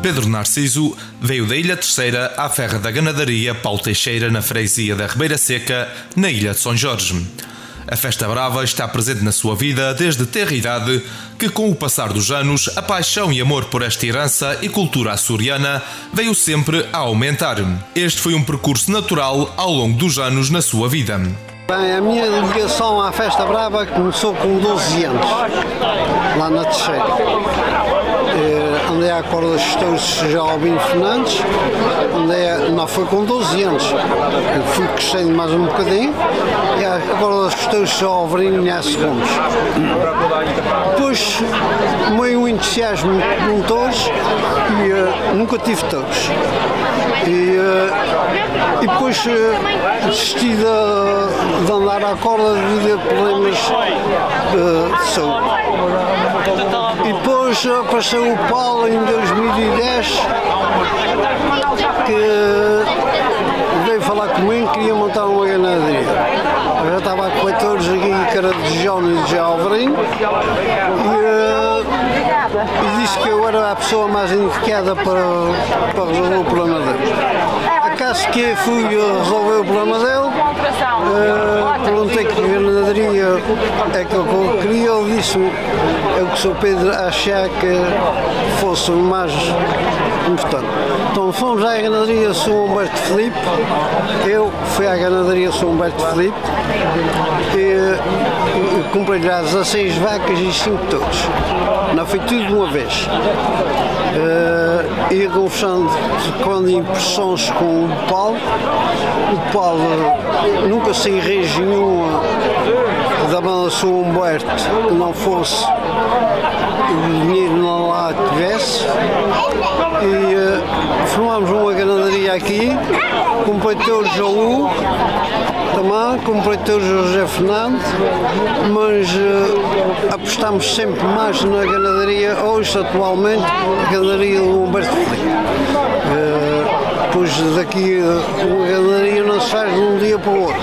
Pedro Narciso veio da Ilha Terceira à Ferra da Ganadaria Paulo Teixeira, na freguesia da Ribeira Seca, na Ilha de São Jorge. A Festa Brava está presente na sua vida desde tenra idade, que com o passar dos anos, a paixão e amor por esta herança e cultura açoriana veio sempre a aumentar. Este foi um percurso natural ao longo dos anos na sua vida. Bem, a minha ligação à Festa Brava começou com 12 anos, lá na Terceira. Andei à corda dos touros já ao Albino Fernandes, não foi com 12 anos, fui crescendo mais um bocadinho, e à corda dos touros já ao Alvarinho Inhaço Gomes. Depois, meio entusiasmo com touros, e nunca tive touros. E depois desisti de andar à corda devido a problemas de saúde. E depois apareceu o Paulo em 2010, que veio falar comigo que queria montar uma ganadaria. Eu já estava a correr touros aqui, que era de Jones e de Alvarinho, e disse que eu era a pessoa mais indicada para resolver o problema dele. Acaso que fui resolver o problema dele, perguntei que ganadaria é que eu queria, ele disse-me, eu que sou Pedro, achar que fosse o mais importante. Então fomos à ganadaria São Humberto Filipe, eu fui à ganadaria São Humberto Filipe, e comprei já 16 vacas e 5 touros. Não foi tudo de uma vez. Ia conversando quando impressões com o Paulo. O Paulo nunca se rege nenhuma da banda São Humberto que não fosse o dinheiro não lá tivesse. E formámos uma ganadaria aqui, comprei touros ao Hugo, também, comprei touros ao José Fernando, mas apostámos sempre mais na ganadaria, hoje atualmente, a ganadaria do Humberto Filipe. Pois daqui uma ganadaria não se faz de um dia para o outro.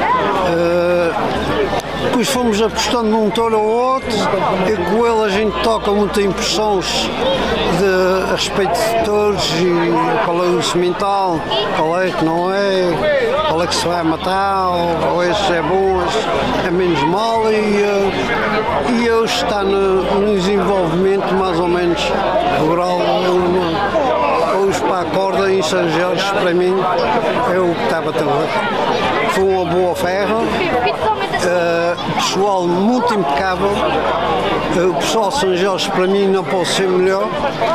Depois fomos apostando num touro ao outro, e com ele a gente toca muitas impressões a respeito de touros, e qual é o semental, qual é que não é, qual é que se vai matar, ou esse é bom, esse é menos mal, e hoje está no desenvolvimento mais ou menos rural. Hoje para a corda em São Jorge, para mim, é o que estava também. Foi uma boa ferra, pessoal muito impecável, o pessoal de São Jorge para mim não pode ser melhor.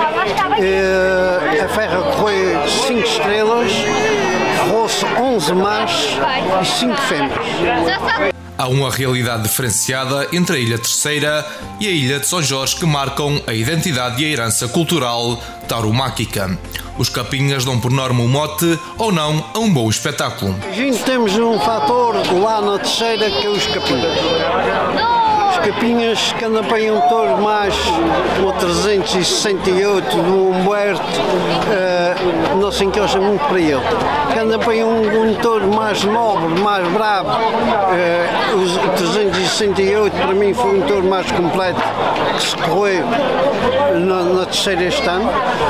A ferra correu 5 estrelas, ferrou-se 11 machos e 5 fêmeas. Há uma realidade diferenciada entre a Ilha Terceira e a Ilha de São Jorge que marcam a identidade e a herança cultural tauromáquica. Os capinhas dão por norma o mote ou não a um bom espetáculo. A gente temos um fator lá na Terceira que é os capinhas. Os capinhas que andam para um touro mais o 368 do Humberto, não se encosta muito para ele. Que anda para um touro mais nobre, mais bravo, o 368 para mim foi um touro mais completo que se correu na Terceira este ano,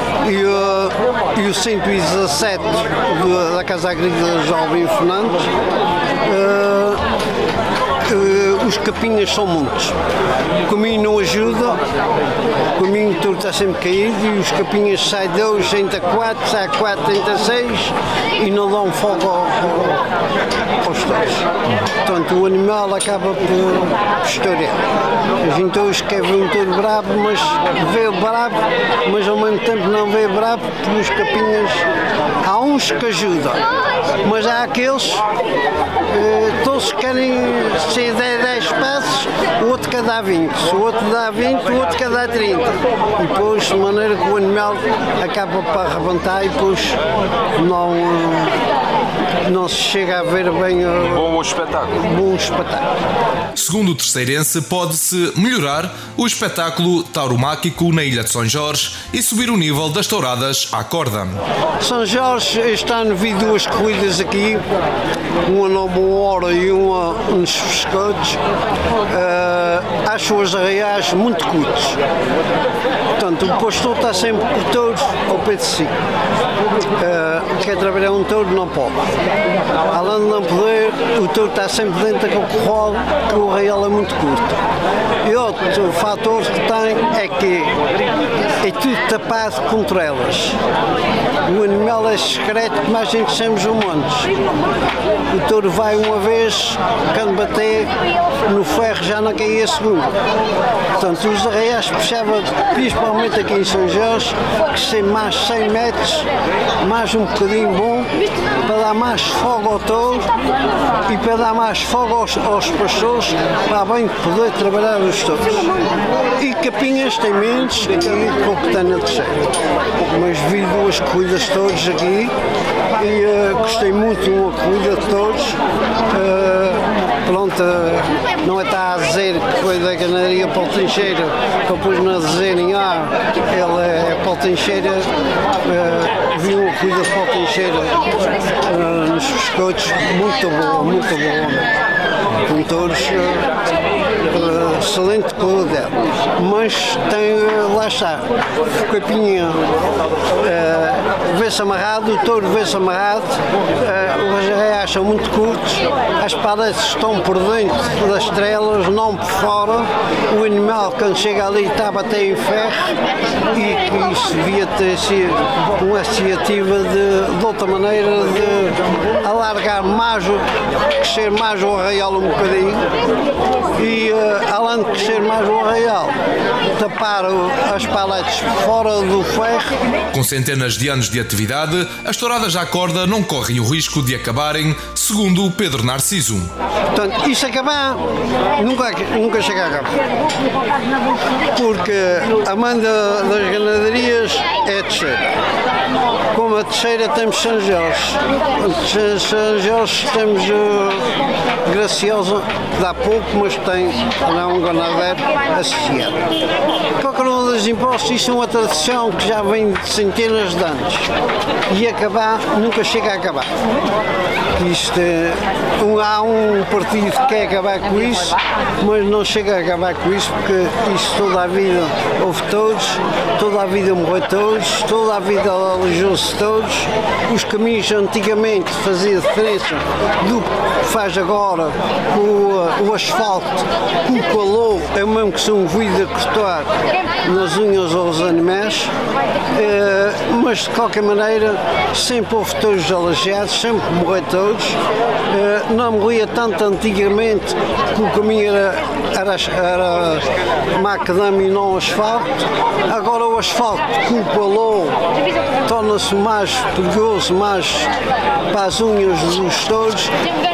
e o 117 da Casa Agrícola de Albino Fernandes. Os capinhas são muitos. O caminho não ajuda, o caminho todo está sempre caído, e os capinhas saem 2, entra 4, sai 4, entra 6 e não dão fogo aos touros. Portanto, o animal acaba por estourar. A gente hoje quer ver um touro bravo, mas vê bravo, mas ao mesmo tempo não vê bravo, porque os capinhas, há uns que ajudam, mas há aqueles, todos querem ser 10 passos, o outro quer dar 20, o outro dá 20, o outro quer dar 30. E depois, de maneira que o animal acaba para arrebentar, e depois não se chega a ver bem bom espetáculo. Segundo o terceirense, pode-se melhorar o espetáculo tauromáquico na Ilha de São Jorge e subir o nível das touradas à corda. São Jorge, este ano vi 2 corridas aqui, uma na boa hora e uma nos pescotes. Acho os arraiais muito curtos. Portanto, o pastor está sempre com touros ao pé de si. Quer trabalhar um touro, não pode. Além de não poder, o touro está sempre dentro daquele corral, que o arraial é muito curto. E outro fator que tem é que é tudo tapado com trelas. O animal é secreto, como a gente chamamos humanos. O touro vai uma vez, quando bater no ferro já não cai a segunda. Portanto, os arraiais puxavam, principalmente aqui em São Jorge, que ser mais 100 metros, mais um bocadinho bom, para dar mais fogo ao touro e para dar mais fogo aos pastores, para bem poder trabalhar os touros. E capinhas tem menos aqui do que tem na Terceira. Mas vi duas corridas de touros aqui e gostei muito de uma corrida de touros. Pronto, não é estar a dizer que foi da Ganaderia Paulo Teixeira, que eu pus na desenha, ele é Paulo Teixeira, vi uma corrida de Paulo Teixeira nos pescoços, muito boa. Com touros, excelente corrida, mas tem, lá está, o capinha vê-se amarrado, o touro vê-se amarrado, os arraiais são muito curtos, as paredes estão por dentro das trelas, não por fora, o animal quando chega ali está a bater em ferro e que isso devia ter sido uma iniciativa de outra maneira de alargar mais, crescer mais o arraial um bocadinho e além de crescer mais o arraial, tapar as paletes fora do ferro. Com centenas de anos de atividade, as touradas à corda não correm o risco de acabarem, segundo Pedro Narciso. Portanto, isso acabar, nunca chega a acabar. Porque a mãe das ganaderias é a Terceira. Como a Terceira temos São Jorge. São Jorge temos Graciosa, dá pouco, mas tem lá um ganadeiro associado. Qualquer um dos impostos, isso é uma tradição que já vem de centenas de anos. E acabar, nunca chega a acabar. Isto há um partido que quer acabar com isso, mas não chega a acabar com isso, porque isso toda a vida houve todos, toda a vida morreu todos, toda a vida alejou-se todos. Os caminhos antigamente faziam diferença do que faz agora o asfalto, com o calor, é o mesmo que se um vidro a cortar nas unhas aos animais, mas de qualquer maneira sempre houve todos aleijados, sempre morreram todos. Não morria tanto antigamente, que o caminho era macadame e não asfalto. Agora o asfalto com o calor torna-se mais perigoso, mais para as unhas dos touros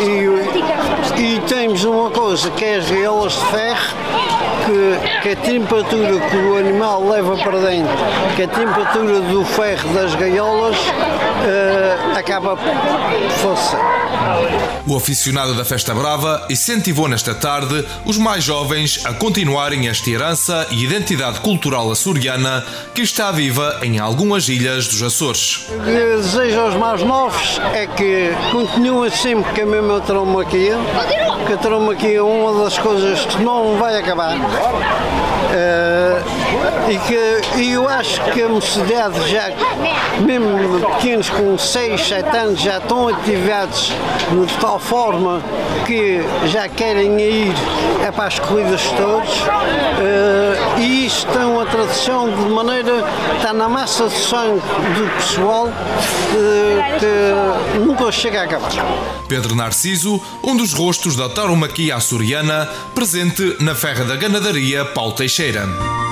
e temos uma coisa que é as gaiolas de ferro, que a temperatura que o animal leva para dentro, que a temperatura do ferro das gaiolas acaba por falecer. O aficionado da Festa Brava incentivou nesta tarde os mais jovens a continuarem esta herança e identidade cultural açoriana que está viva em algumas ilhas dos Açores. O que desejo aos mais novos é que continuem sempre com a mesma tauromaquia, porque a tauromaquia é uma das coisas que não vai acabar. E eu acho que a mocidade já, mesmo pequenos com 6, 7 anos, já estão ativados de tal forma que já querem ir para as corridas de touros, e isto tem uma tradição de maneira, está na massa de sangue do pessoal, que nunca chega a acabar. Pedro Narciso, um dos rostos da tauromaquia açoriana, presente na Ferra da Ganadaria Paulo Teixeira.